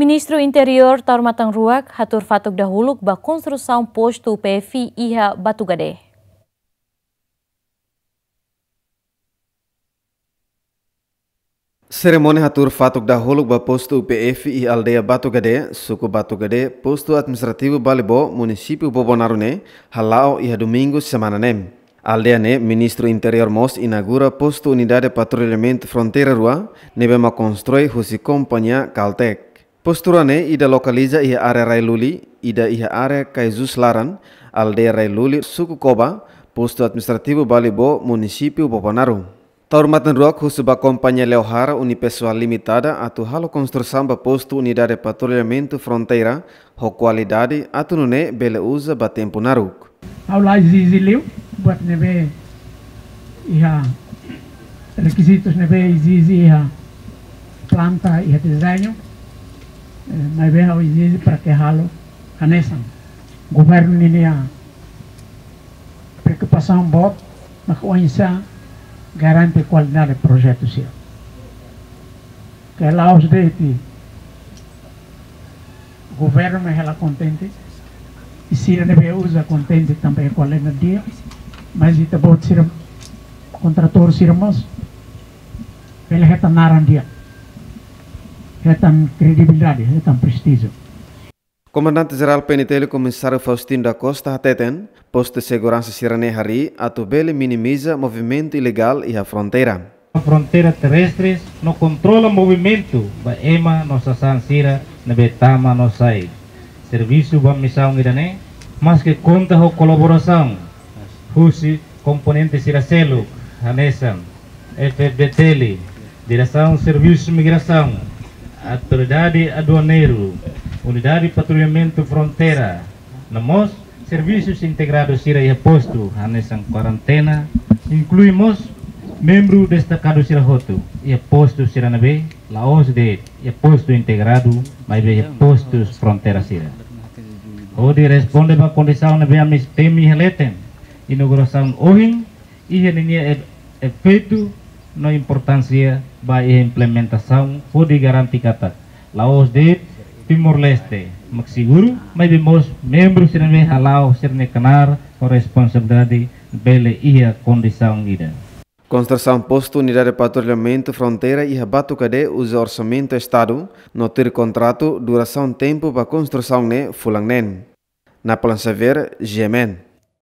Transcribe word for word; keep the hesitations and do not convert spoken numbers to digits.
Ministro Interior Tarumatang Ruak hatur fatuk dahuluk ba konstruksão posto P F I iha Batu Gade. Seremoni hatur fatuk dahuluk ba posto P F I aldeia Batu Gade, suku Batu Gade, posto administrativo Balibo, município Bobonarune, halau iha domingo semana nem. Aldeia ne, Ministro Interior Mos inaugura posto Unidade de Patrulhamento Fronteira Rua, nebema constrói husi companhia Caltech. Postura ne ida localiza iha area Railuli, ida iha area Kaizus Laran, aldeia Railuli, suku Koba, posto administrativo Balibo, município Bobonaru. Taurmatan Ruak husuba companhia Leohara Unipessoal Limitada atu halo construção ba posto Unidade de Patrulhamento Fronteira, ho qualidade atu nune bele usa ba tempo naruk. Ao lá exige buat nebe iha requisitos nebe exige iha planta iha desenho, mas bem ao exige para que halo hanesan. Governo ini a preocupação bob na coisa garante qualidade do projeto seu. Que lá os deiti governo me ela contente e se nebe usa contente também qualidade dia, mas itu buat sir kontrator sirmos ele retan naran dia. Retan kredibilidade, retan prestígio. Comandante-Geral P N T, Comissário Faustino da Costa Hateten, posto de segurança Sirane Hari, atubele minimiza movimento ilegal e a fronteira. A fronteira terrestre não controla movimento, ba ema nossa sansira na betama nossa serviço ba missão irane, mas que conta com colaboração, husi componente Siracelo, Hanesan, F F B T L, Direção Serviço Migração, Autoridade Aduaneiro, Unidade de Patrulhamento Fronteira, namos serviços integrados sira e posto hanesan quarentena, incluímos membro destacado sira hoto e posto sira nabe, laos de e posto integrado, mas be postos fronteira sira. Odi responde ba condição nabe amis temi heleten, inauguração ohin e henia efeito na importância ba implementação pode garantir kata laos de Timor-Leste, magseguro, may bimos membros sila may halaw sila kanar o responsabilidade bele iya kondisão ida. Construção posto Unidade de Patrulhamento Fronteira e Batu Gade usa orçamento Estado, no ter contrato, duração tempo para construção ne fulang nen. Na plan saber, Gemen.